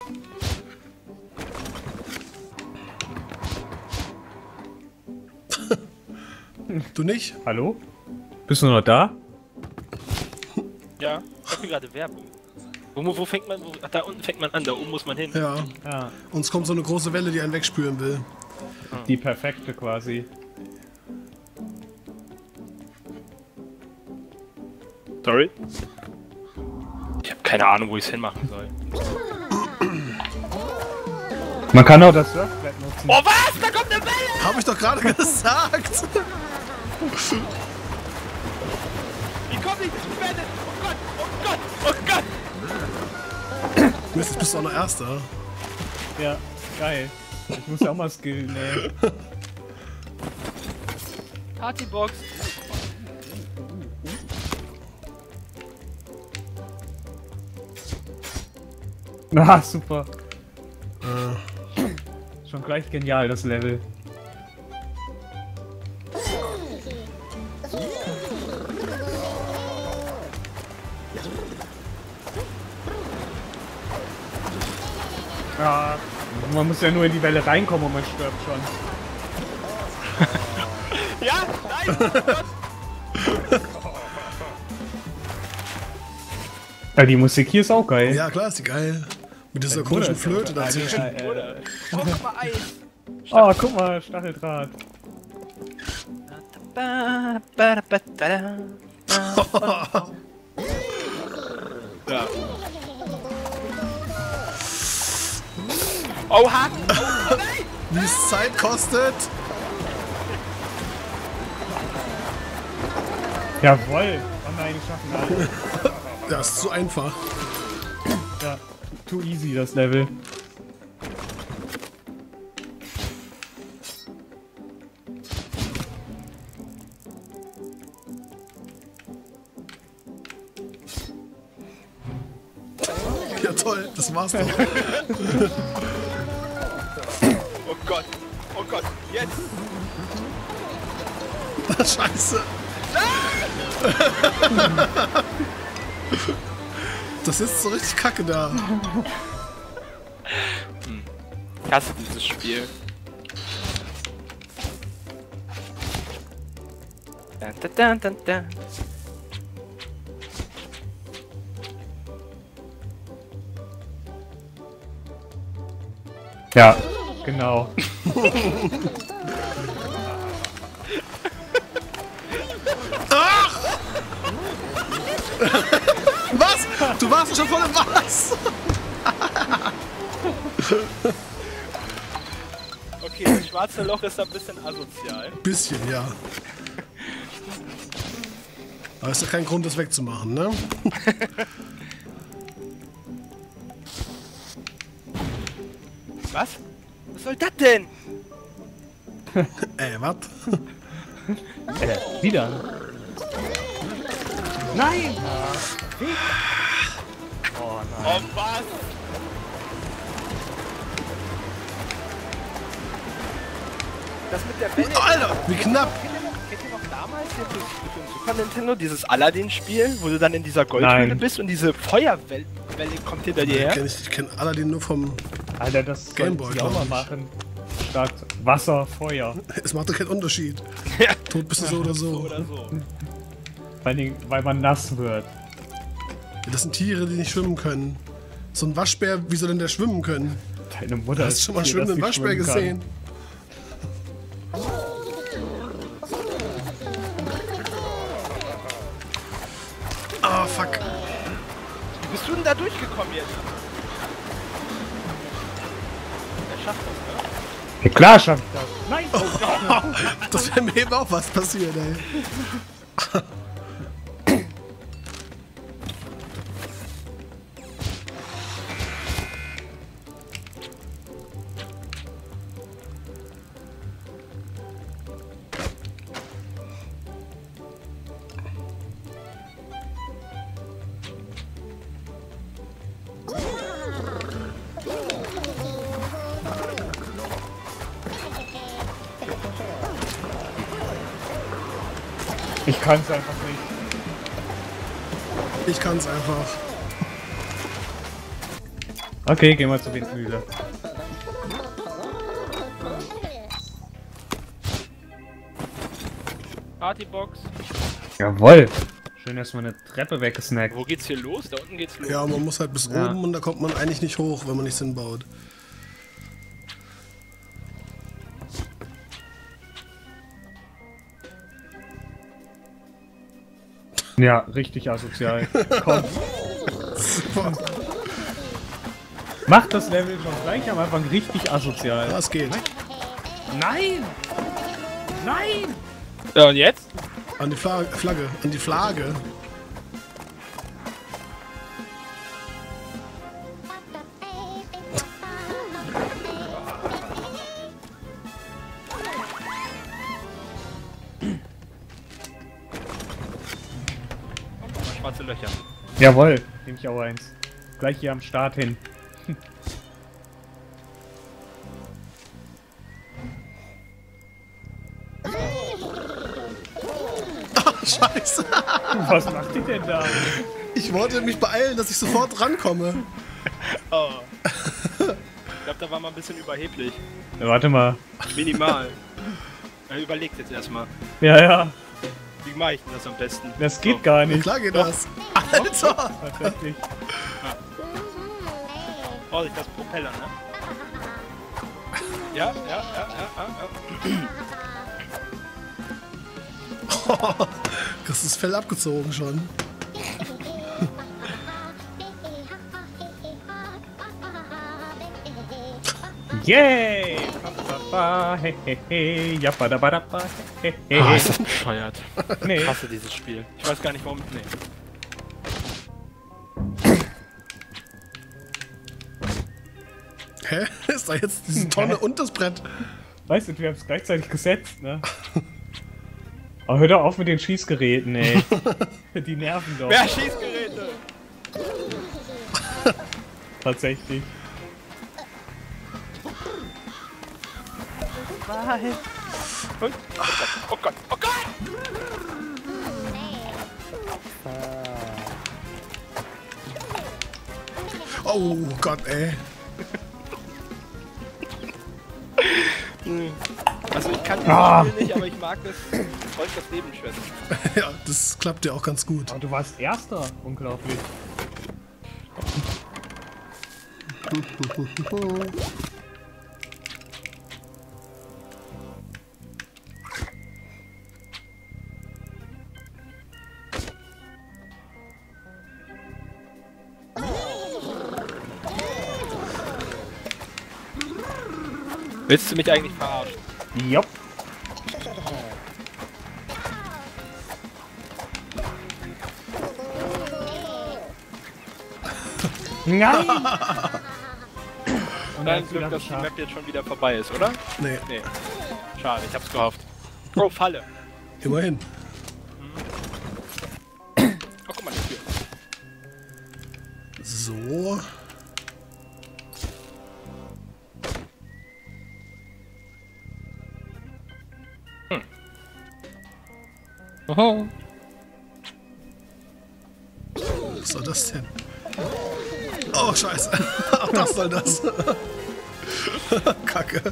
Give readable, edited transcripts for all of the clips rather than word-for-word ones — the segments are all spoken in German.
Du nicht? Hallo? Bist du noch da? Ja, ich hab hier gerade Werbung. Wo fängt man? Ach, da unten fängt man an, da oben muss man hin. Ja. Ja. Uns kommt so eine große Welle, die einen wegspüren will. Die perfekte quasi. Sorry? Ich habe keine Ahnung, wo ich es hinmachen soll. Man kann auch das Surfbrett nutzen. Oh was? Da kommt eine Welle! Hab ich doch gerade gesagt! Wie komme ich? Ich werde... Oh Gott! Oh Gott! Oh Gott! Mist, jetzt bist du auch noch Erster. Ja, geil. Ich muss ja auch mal skillen, ey. Partybox! Ah, super. Schon gleich genial, das Level. Ja, man muss ja nur in die Welle reinkommen und man stirbt schon. Ja! Nein! Oh Gott. Ja, die Musik hier ist auch geil. Ja, klar, ist die geil. Mit dieser komischen Flöte dazwischen. Oder? Oh, guck mal, Eis! Oh, guck mal, Stacheldraht. Ja. Oha! Oh nein! Wie es Zeit kostet. Jawoll, haben wir eigentlich schaffen. Ja, ist zu einfach. Ja, too easy das Level. Ja toll, das war's doch. Oh Gott! Oh Gott! Jetzt! Scheiße. Das ist so richtig kacke da. Ich hasse dieses Spiel. Da, da, da, da, da. Ja, genau. Was? Du warst schon voll im Was? Okay, das schwarze Loch ist ein bisschen asozial. Bisschen, ja. Aber ist ja kein Grund, das wegzumachen, ne? Was? Was soll das denn? Was? Wieder. Nein! Oh nein. Oh was? Das mit der Welle. Alter, wie knapp! Kennt ihr noch damals hier für den Super Nintendo dieses Aladdin-Spiel, wo du dann in dieser Goldhöhle Nein. bist und diese Feuerwelle kommt hinter dir her? Ich kenn Aladdin nur vom... Alter, das Gameboy, sollten sie auch mal glaub ich. machen. Statt Wasser, Feuer. Es macht doch keinen Unterschied. Ja. Tot bist du so oder so. Oder so. Vor allen Dingen, weil man nass wird. Ja, das sind Tiere, die nicht schwimmen können. So ein Waschbär, wie soll denn der schwimmen können? Deine Mutter Hast du schon mal einen Tier, das schwimmenden nicht Waschbär schwimmen kann. gesehen? Ah, fuck. Wie bist du denn da durchgekommen jetzt? Er schafft das, ne? Ja, klar schafft das. Nein! Das wäre mir eben auch was passiert, ey. Ich kann's einfach nicht. Ich kann's einfach. Okay, gehen wir zur Windmühle. Partybox. Jawoll! Schön erstmal eine Treppe weggesnackt. Wo geht's hier los? Da unten geht's los. Ja, man muss halt bis Ja. oben und da kommt man eigentlich nicht hoch, wenn man nichts hinbaut. Ja, richtig asozial. Komm. Mach das Level schon gleich am Anfang richtig asozial. Ja, es geht. Nein! Nein! Ja, und jetzt? An die Flagge. An die Flagge. Schwarze Löcher. Jawohl, nehme ich auch eins. Gleich hier am Start hin. Scheiße. Was macht die denn da? Ich wollte mich beeilen, dass ich sofort rankomme. Oh. Ich glaube, da war man ein bisschen überheblich. Ja, warte mal. Minimal. Er überlegt jetzt erstmal. Ja, ja. Wie mache ich denn das am besten? Das geht So. gar Ja, nicht. klar geht das. Alter. Tatsächlich. Vorsicht, das Propeller, ne? Ja. Das ist Fell abgezogen schon. Yay! He he he. Jappadabadabba. He he Ah, he. ist das bescheuert. Nee. Ich hasse dieses Spiel. Ich weiß gar nicht warum. Nee. Hä? Ist da jetzt diese Tonne und das Brett? Weißt du, wir haben es gleichzeitig gesetzt, ne? Aber hör doch auf mit den Schießgeräten, ey. Die nerven doch. Wer Schießgeräte? Tatsächlich. Und? Oh Gott, oh Gott! Oh Gott, ey. Also ich kann dieses Spiel nicht, aber ich mag das Freund das Leben schwätzen. Ja, das klappt ja auch ganz gut. Aber du warst Erster. Unglaublich. Willst du mich eigentlich verarschen? Jopp. Nein! Und Dein hast du Glück, das dass die geschafft. Map jetzt schon wieder vorbei ist, oder? Nee, Nee. Schade, ich hab's gehofft. Oh, Falle. immerhin. Oh, guck mal, die Tür. So. Oho. Was soll das denn? Oh, scheiße. Was soll das? Kacke.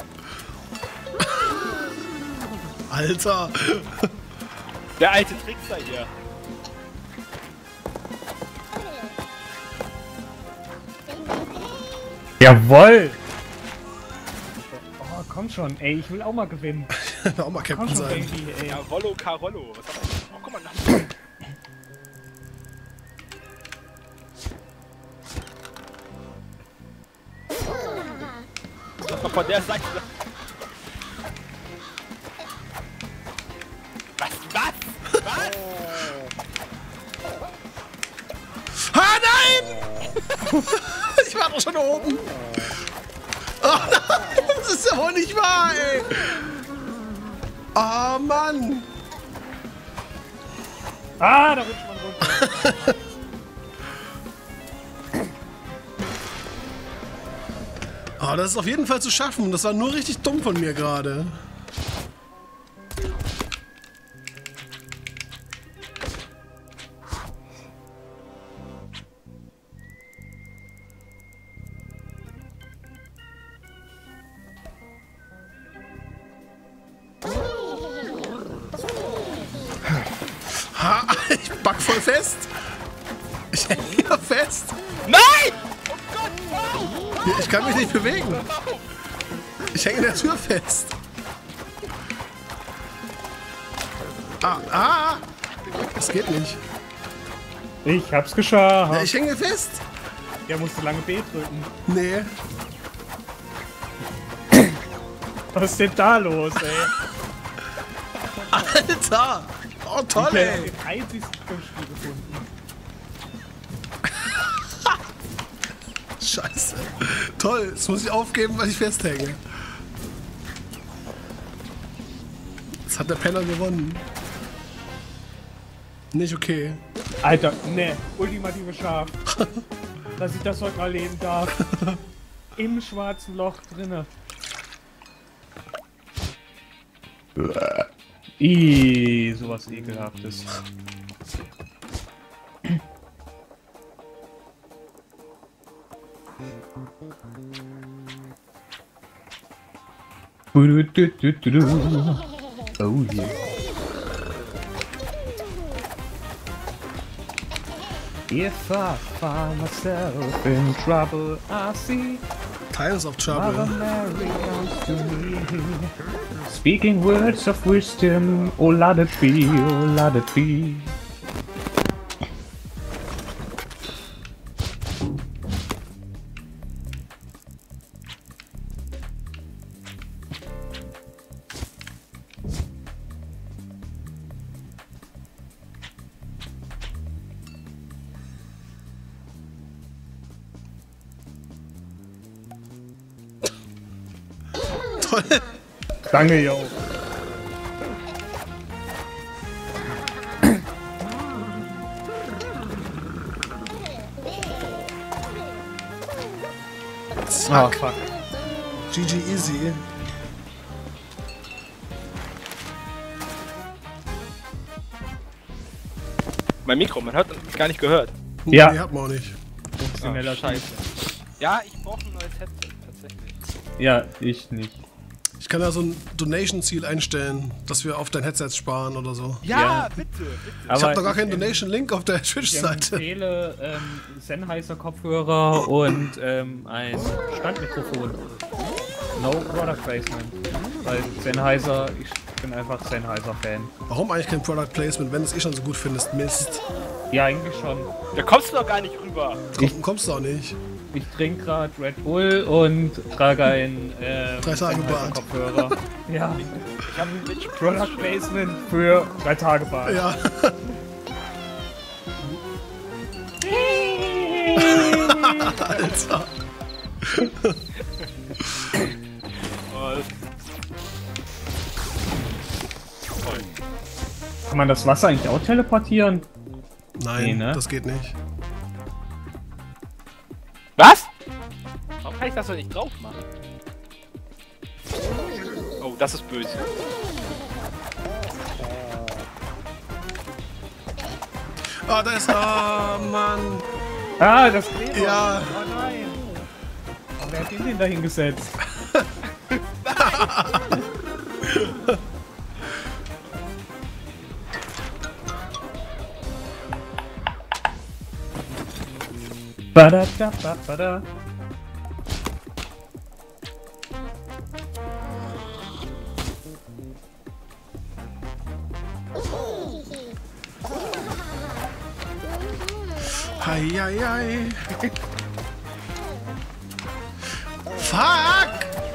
Alter. Der alte Trickster hier. Jawoll! Oh, komm schon, ey, ich will auch mal gewinnen. Auch mal Komm Captain schon, sein. Baby, ey. Ja, Rollo Carollo. Was haben wir? Oh, guck mal, nach. Lass mal von der Seite. Was? Ah, nein! Ich war doch schon oben. Oh nein, das ist ja wohl nicht wahr, ey. Oh Mann. Ah, da rutscht man runter. Oh, das ist auf jeden Fall zu schaffen. Das war nur richtig dumm von mir gerade. Ich back voll fest. Ich hänge hier fest. Nein! Oh Gott! Ich kann mich nicht bewegen. Ich hänge in der Tür fest. Das geht nicht. Ich hab's geschafft. Ja, ich hänge fest. Der musste lange B drücken. Nee. Was ist denn da los, ey? Alter. Oh, toll, Ich hab ey. den einzigsten Spiel gefunden. Scheiße. Toll. Jetzt muss ich aufgeben, weil ich festhänge. Jetzt hat der Penner gewonnen. Nicht okay. Alter, ne, ultimative Schaf. Dass ich das heute mal leben darf. Im schwarzen Loch drinne. Sowas ekelhaftes. Oh yeah. If I find myself in trouble, I see Times of Mother Trouble. Mary comes to me, speaking words of wisdom. Oh, let it be, oh, let it be. Toll. Danke, yo. Oh, fuck. GG easy. Mein Mikro, man hat es gar nicht gehört. Ja. Nee, hat man auch nicht. Professioneller Scheiße. Ja, ich brauche ein neues Headset, tatsächlich. Ja, ich nicht. Ich kann da so ein Donation-Ziel einstellen, dass wir auf dein Headset sparen oder so. Ja, Ja. bitte, bitte. Ich habe doch gar keinen Donation-Link auf der Ich Twitch-Seite. empfehle Sennheiser Kopfhörer und ein Standmikrofon. No Product Placement. Weil Sennheiser, ich bin einfach Sennheiser-Fan. Warum eigentlich kein Product Placement, wenn du es eh schon so gut findest? Mist. Ja, eigentlich schon. Da kommst du doch gar nicht rüber. Kommst du auch nicht. Ich trinke gerade Red Bull und trage ein 3 Tage Bart. Kopfhörer. Ja, Ich habe ein Bitch Product Placement für 3 Tage Bart. Ja. Alter. Kann man das Wasser eigentlich auch teleportieren? Nein, Nee, ne? das geht nicht. Was? Warum kann ich das doch nicht drauf machen? Oh, das ist böse. Ah, da ist. Ah, Mann. Ah, das Kleber. Ja. Oh nein. Wer hat den denn da hingesetzt? Ba-da-da-ba-ba-da. Hei, hei, hei. Fuck!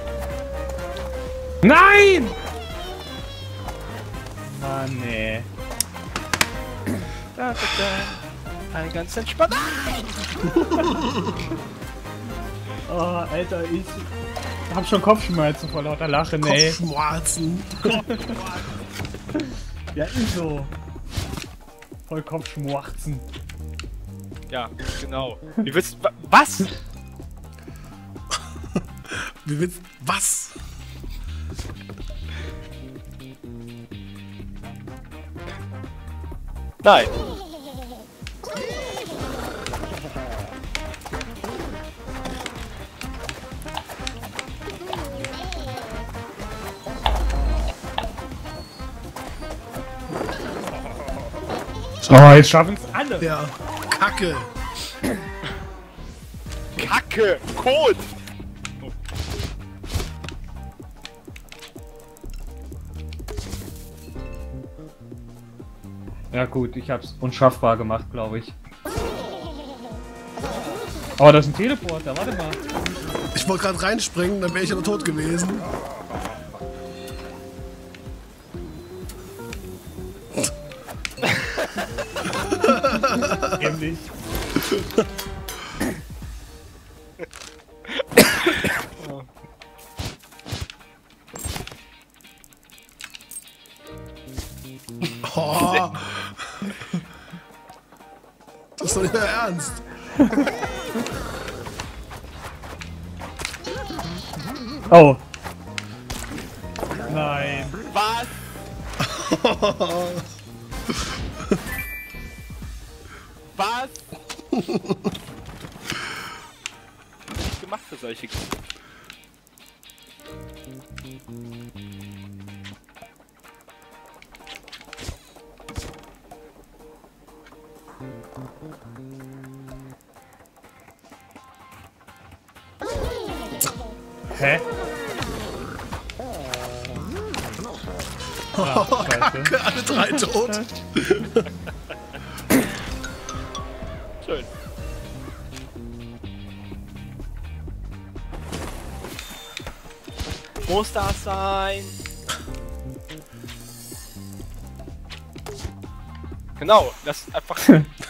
Nein! Mann, nee. Da, da, da. Ein ganz entspannt. Oh, Alter, ich hab schon Kopfschmerzen vor lauter Lachen, ey. Kopfschmerzen. Ja, ist so. Voll Kopfschmerzen. Ja, genau. Wie willst du. Was? Wie willst. Was? Nein. Oh, jetzt schaffen es alle. Ja, Kacke. Kacke! Kot! Ja gut, ich hab's unschaffbar gemacht, glaube ich. Oh, das ist ein Teleporter, warte mal. Ich wollte gerade reinspringen, dann wäre ich aber tot gewesen. Ähnlich. Oh. Das ist doch nicht mehr ernst. Oh. Nein. Was? Was? Nicht gemacht für solche. Hä? Ah, Kacke, alle drei tot. Schön. Muss das sein? Genau, das ist einfach.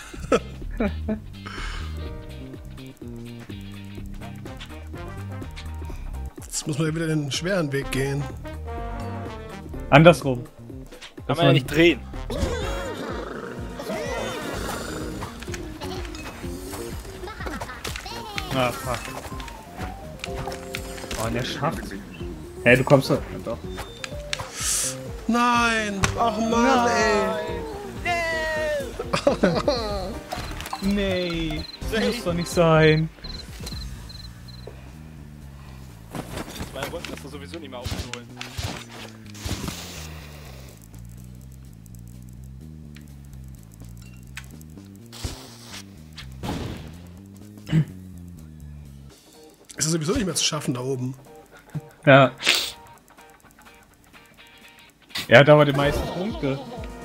Jetzt muss man ja wieder den schweren Weg gehen. Andersrum. Kann man ja nicht drehen. Ah, fuck. Oh, der schafft's. Hey, du kommst doch. Doch. Nein! Ach Mann, Nee. Das muss doch nicht sein. Weil wir wollten das doch sowieso nicht mehr aufholen. Ist das sowieso nicht mehr zu schaffen da oben. Ja. Er hat aber die meisten Punkte.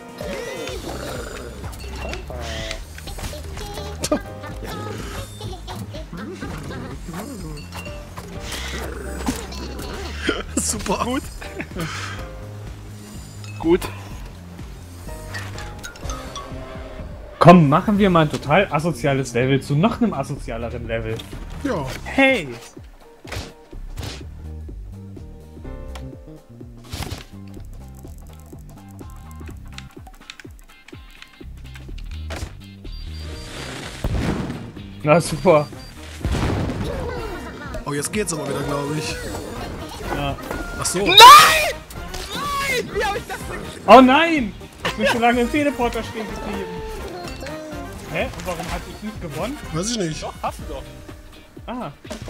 Super. Gut. Gut. Komm, machen wir mal ein total asoziales Level zu noch einem asozialeren Level. Ja. Hey! Na super. Oh, jetzt geht's aber wieder, glaube ich. Ja. Ach so. Nein! Nein! Wie hab ich das denn gespielt? Oh nein! Ich bin schon lange im Teleporter stehen geblieben. Hä? Und warum hat ich nicht gewonnen? Weiß ich nicht. Doch, hast du doch. Ah.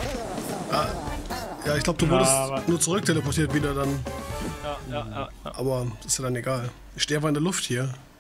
Ja, ich glaube, du wurdest aber- nur zurück teleportiert wieder dann. Ja. Aber das ist ja dann egal. Ich stehe einfach in der Luft hier.